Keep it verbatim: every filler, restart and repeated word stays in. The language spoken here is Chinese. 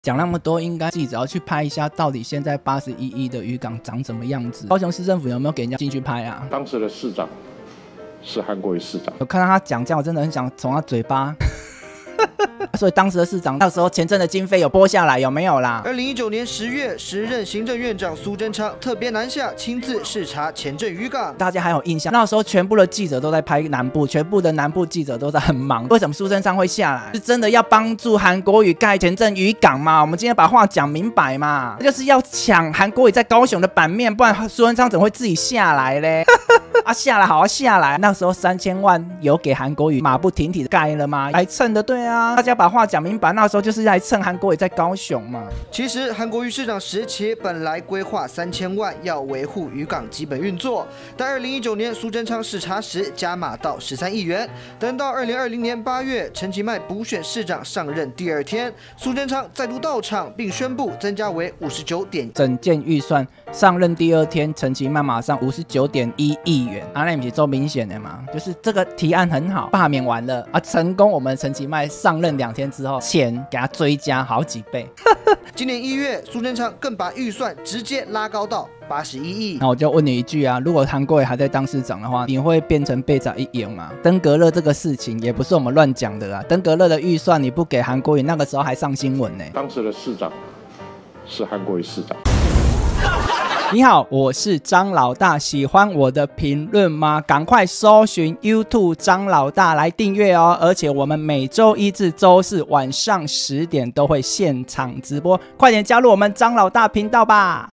讲那么多，应该记者要去拍一下，到底现在八十一亿的渔港长什么样子？高雄市政府有没有给人家进去拍啊？ 当时的市长是韩国瑜市长， 我看到他讲这样，我真的很想从他嘴巴。所以当时的市长那时候前阵的经费有拨下来有没有啦？ 二零一九年十月，时任行政院长苏贞昌特别南下亲自视察前镇渔港。 大家还有印象？那时候全部的记者都在拍南部，全部的南部记者都在很忙。为什么苏贞昌会下来？是真的要帮助韩国瑜盖前镇渔港吗？我们今天把话讲明白嘛，就是要抢韩国瑜在高雄的版面，不然苏贞昌怎么会自己下来嘞？啊，下来好好下来。那时候三千万有给韩国瑜马不停蹄的盖了吗？来蹭的，对啊，大家把话讲明白，那时候就是来蹭韩国瑜在高雄嘛。 其实韩国瑜市长时期本来规划三千万要维护渔港基本运作，但二零一九年苏贞昌视察时加码到十三亿元。等到二零二零年八月，陈其迈补选市长上任第二天，苏贞昌再度到场，并宣布增加为五十九点整件预算上任第二天，陈其迈马上五十九点一亿元，啊，那不是做明显的嘛？就是这个提案很好，罢免完了啊，成功。我们陈其迈上任两天之后，钱给他追加好几倍。 今年一月，苏贞昌更把预算直接拉高到八十一亿。 那我就问你一句啊，如果韩国瑜还在当市长的话，你会变成被宰一言吗？登革热这个事情也不是我们乱讲的啦，登革热的预算你不给韩国瑜，那个时候还上新闻呢。 当时的市长是韩国瑜市长。 你好，我是张老大，喜欢我的评论吗？赶快搜寻 YouTube 张老大来订阅哦！而且我们每周一至周四晚上十点都会现场直播，快点加入我们张老大频道吧！